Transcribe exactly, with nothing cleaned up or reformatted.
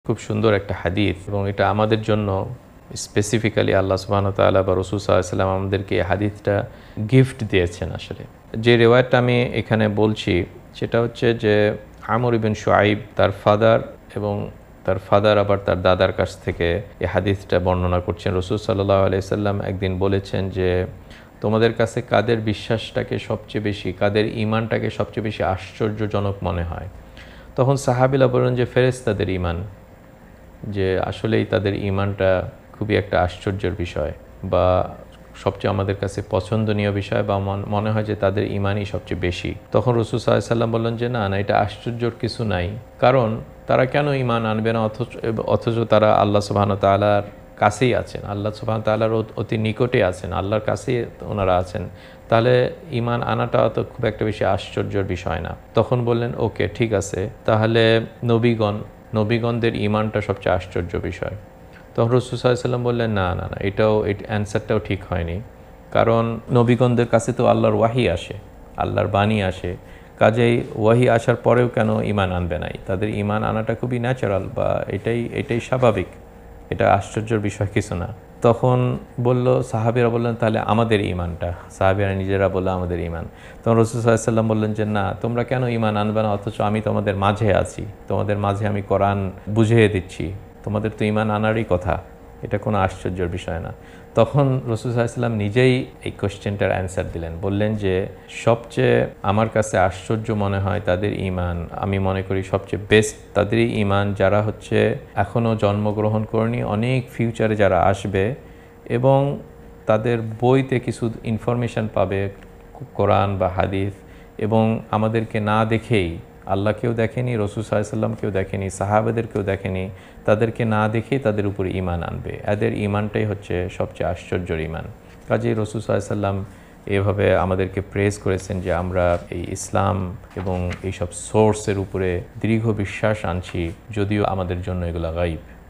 খুব সুন্দর একটা হাদিস এবং এটা আমাদের জন্য স্পেসিফিক্যালি আল্লাহ সুবহানাহু ওয়া তাআলা বা রাসূল সাল্লাল্লাহু আলাইহি ওয়াসাল্লাম আমাদেরকে এই হাদিসটা গিফট দিয়েছেন আসলে। যে রিওয়ায়াতটা আমি এখানে বলছি সেটা হচ্ছে যে আমর ইবনে শুআইব তার ফাদার এবং তার ফাদার আবার তার দাদার কাছ থেকে এই হাদিসটা বর্ণনা করছেন। রাসূল সাল্লাল্লাহু আলাইহি ওয়াসাল্লাম একদিন বলেছেন যে তোমাদের কাছে কাদের বিশ্বাসটাকে সবচেয়ে বেশি, কাদের ঈমানটাকে সবচেয়ে বেশি আশ্চর্যজনক মনে হয়? তখন সাহাবীরা বললেন যে ফেরেশতাদের ঈমান, যে আসলেই তাদের ঈমানটা খুবই একটা আশ্চর্যের বিষয় বা সবচেয়ে আমাদের কাছে পছন্দনীয় বিষয় বা মনে হয় যে তাদের ঈমানই সবচেয়ে বেশি। তখন রাসূল সাল্লাল্লাহু আলাইহি ওয়াসাল্লাম বললেন যে না না এটা আশ্চর্যের কিছু নাই, কারণ তারা কেন ঈমান আনবে না অথচ অথচ তারা আল্লাহ সুবহানাহু ওয়া তাআলার কাছেই আছেন, আল্লাহ সুবহানাহু ওয়া তাআলার অতি নিকটে আছেন, আল্লাহর কাছেই ওনারা আছেন, তাহলে ঈমান আনাটা তো খুব একটা বেশি আশ্চর্যের বিষয় না। তখন বললেন ওকে ঠিক আছে, তাহলে নবীগণ নবীগণদের ঈমানটা সবচেয়ে আশ্চর্য বিষয়। তখন রাসূল সাল্লাল্লাহু আলাইহি ওয়াসাল্লাম বললেন না না না এটাও এই অ্যান্সারটাও ঠিক হয়নি, কারণ নবীগণদের কাছে তো আল্লাহর ওয়াহি আসে, আল্লাহর বাণী আসে, কাজেই ওয়াহি আসার পরেও কেন ঈমান আনবে নাই? তাদের ঈমান আনাটা খুবই ন্যাচারাল বা এটাই এটাই স্বাভাবিক, এটা আশ্চর্যের বিষয় কিছু না। তখন বলল সাহাবীরা বললেন তাহলে আমাদের ঈমানটা, সাহাবীরা নিজেরা বলল আমাদের ঈমান। তখন রাসূল সাল্লাল্লাহু আলাইহি ওয়াসাল্লাম বললেন যে না তোমরা কেন ঈমান আনবে না অথচ আমি তোমাদের মাঝে আছি, তোমাদের মাঝে আমি কোরআন বুঝিয়ে দিচ্ছি, তোমাদের তো ঈমান আনারই কথা, এটা কোনো আশ্চর্যের বিষয় না। তখন রাসূল সাল্লাল্লাহু আলাইহি ওয়াসাল্লাম নিজেই এই কোশ্চেনটার অ্যান্সার দিলেন, বললেন যে সবচেয়ে আমার কাছে আশ্চর্য মনে হয় তাদের ঈমান, আমি মনে করি সবচেয়ে বেস্ট তাদেরই ঈমান যারা হচ্ছে এখনও জন্মগ্রহণ করেনি, অনেক ফিউচারে যারা আসবে এবং তাদের বইতে কিছু ইনফরমেশান পাবে কোরআন বা হাদিস, এবং আমাদেরকে না দেখেই, আল্লাহ কেউ দেখেনি, রাসূল সাল্লাল্লাহু আলাইহি ওয়াসাল্লাম কেউ দেখেনি, সাহাবাদের কেউ দেখেনি, তাদেরকে না দেখেই তাদের উপর ঈমান আনবে, এদের ঈমানটাই হচ্ছে সবচেয়ে আশ্চর্যের ঈমান। কাজেই রাসূল সাল্লাল্লাহু আলাইহি ওয়াসাল্লাম এভাবে আমাদেরকে প্রেজ করেছেন যে আমরা এই ইসলাম এবং এইসব সোর্সের উপরে দীর্ঘ বিশ্বাস আনছি, যদিও আমাদের জন্য এগুলো গায়ব।